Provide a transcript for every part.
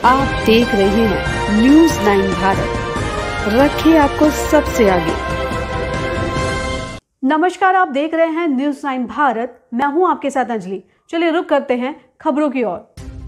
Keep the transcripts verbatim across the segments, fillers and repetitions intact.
आप देख रहे हैं न्यूज नाइन भारत, रखिए आपको सबसे आगे। नमस्कार, आप देख रहे हैं न्यूज नाइन भारत, मैं हूं आपके साथ अंजलि। चलिए रुक करते हैं खबरों की ओर।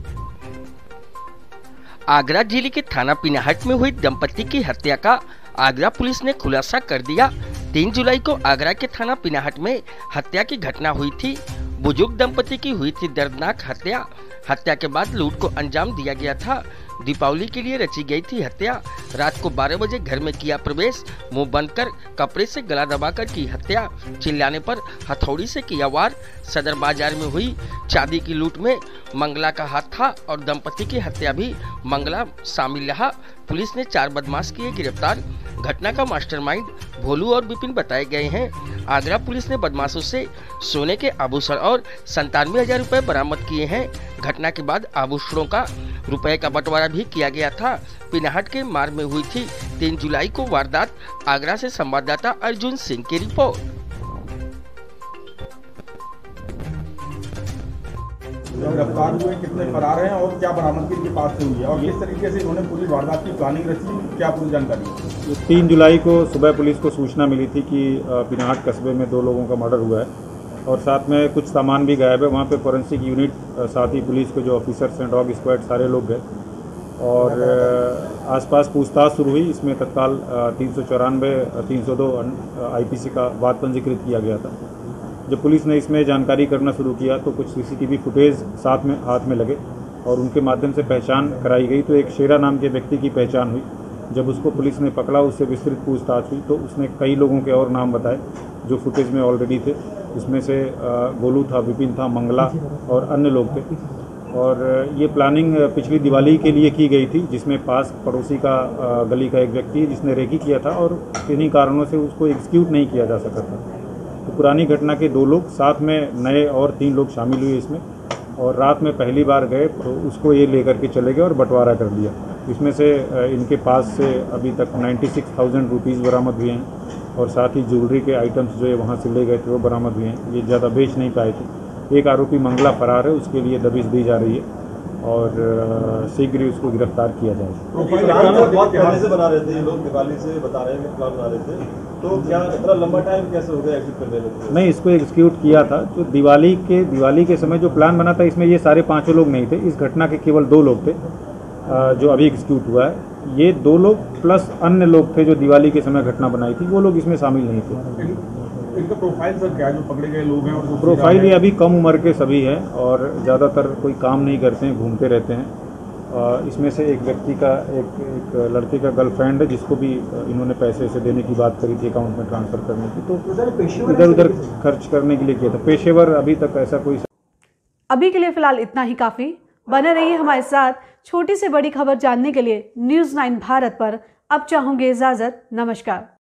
आगरा जिले के थाना पिनाहट में हुई दंपति की हत्या का आगरा पुलिस ने खुलासा कर दिया। तीन जुलाई को आगरा के थाना पिनाहट में हत्या की घटना हुई थी। बुजुर्ग दंपति की हुई थी दर्दनाक हत्या। हत्या के बाद लूट को अंजाम दिया गया था। दीपावली के लिए रची गई थी हत्या। रात को बारह बजे घर में किया प्रवेश, मुंह बंद कर कपड़े से गला दबाकर की हत्या। चिल्लाने पर हथौड़ी से किया वार। सदर बाजार में हुई चांदी की लूट में मंगला का हाथ था और दंपति की हत्या भी मंगला शामिल रहा। पुलिस ने चार बदमाश किए गिरफ्तार। घटना का मास्टरमाइंड भोलू और विपिन बताए गए हैं। आगरा पुलिस ने बदमाशों से सोने के आभूषण और संतानवे हजार रुपए बरामद किए हैं। घटना के बाद आभूषणों का रुपए का बंटवारा भी किया गया था। पिनाहट के मार्ग में हुई थी तीन जुलाई को वारदात। आगरा से संवाददाता अर्जुन सिंह की रिपोर्ट। गिरफ्तार हुए, कितने फरार हैं और क्या बरामदगी इनके पास से हुई है और किस तरीके से इन्होंने पूरी वारदात की प्लानिंग रची, क्या पूरी जानकारी? तीन जुलाई को सुबह पुलिस को सूचना मिली थी कि पिनाहट कस्बे में दो लोगों का मर्डर हुआ है और साथ में कुछ सामान भी गायब है। वहाँ पे फोरेंसिक यूनिट, साथ ही पुलिस के जो ऑफिसर्स हैं, डॉग स्क्वाड, सारे लोग गए और आसपास पूछताछ शुरू हुई। इसमें तत्काल तीन सौ चौरानवे तीन सौ दो आई पी सी का वाद पंजीकृत किया गया था। जब पुलिस ने इसमें जानकारी करना शुरू किया तो कुछ सीसीटीवी फुटेज साथ में हाथ में लगे और उनके माध्यम से पहचान कराई गई। तो एक शेरा नाम के व्यक्ति की पहचान हुई। जब उसको पुलिस ने पकड़ा, उससे विस्तृत पूछताछ हुई तो उसने कई लोगों के और नाम बताए जो फुटेज में ऑलरेडी थे। उसमें से गोलू था, विपिन था, मंगला और अन्य लोग थे। और ये प्लानिंग पिछली दिवाली के लिए की गई थी, जिसमें पास पड़ोसी का गली का एक व्यक्ति है जिसने रेकी किया था और किन्हीं कारणों से उसको एग्जीक्यूट नहीं किया जा सका था। तो पुरानी घटना के दो लोग, साथ में नए और तीन लोग शामिल हुए इसमें और रात में पहली बार गए तो उसको ये लेकर के चले गए और बंटवारा कर दिया। इसमें से इनके पास से अभी तक नाइन्टी सिक्स थाउजेंड रुपीज़ बरामद हुए हैं और साथ ही ज्वेलरी के आइटम्स जो है वहाँ से ले गए थे वो बरामद हुए हैं। ये ज़्यादा बेच नहीं पाए थे। एक आरोपी मंगला फरार है, उसके लिए दबिश दी जा रही है और शीघ्र ही उसको गिरफ्तार किया जाएगा। बहुत पहले से बना रहे थे ये लोग, दिवाली से बता रहे हैं प्लान बना रहे थे, तो क्या इतना लंबा टाइम कैसे हो गया एग्जीक्यूट करने में? नहीं, इसको एग्जीक्यूट किया था जो दिवाली के दिवाली के समय जो प्लान बना था, इसमें ये सारे पांचों लोग नहीं थे। इस घटना के केवल दो लोग थे जो अभी एग्जीक्यूट हुआ है। ये दो लोग प्लस अन्य लोग थे जो दिवाली के समय घटना बनाई थी, वो लोग इसमें शामिल नहीं थे। इनका प्रोफाइल सर क्या है, जो पकड़े गए लोग हैं? और प्रोफाइल ये अभी कम उम्र के सभी हैं और ज़्यादातर कोई काम नहीं करते हैं, घूमते रहते हैं। इसमें से एक व्यक्ति का एक एक लड़के का गर्लफ्रेंड है जिसको भी इन्होंने पैसे से देने की बात करी थी, अकाउंट में ट्रांसफ़र करने की, तो इधर उधर खर्च करने के लिए किया था। पेशेवर अभी तक ऐसा कोई। अभी के लिए फिलहाल इतना ही काफ़ी। बने रहिए हमारे साथ। छोटी से बड़ी खबर जानने के लिए न्यूज़ नाइन भारत पर अब चाहूँगी इजाज़त। नमस्कार।